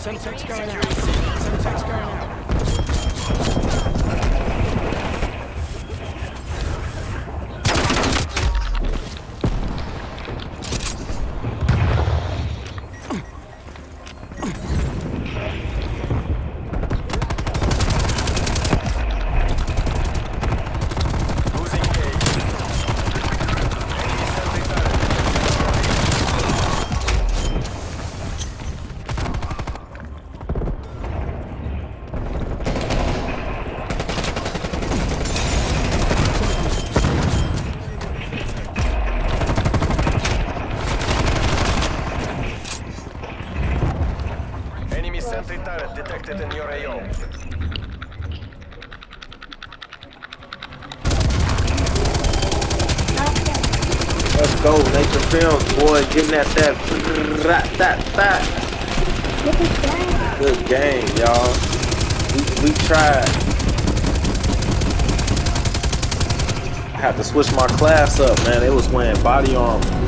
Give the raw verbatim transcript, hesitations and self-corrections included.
Semtex going out. Semtex going out. Sentry turret detected in your A O. Let's go, Nature Films, boy, getting at that rat that that. Good game, y'all. We, we tried. I had to switch my class up, man. It was playing body armor.